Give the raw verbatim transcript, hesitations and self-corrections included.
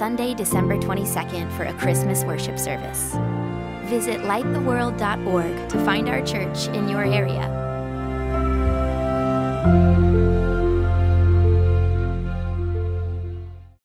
Sunday, December twenty-second for a Christmas worship service. Visit light the world dot org to find our church in your area.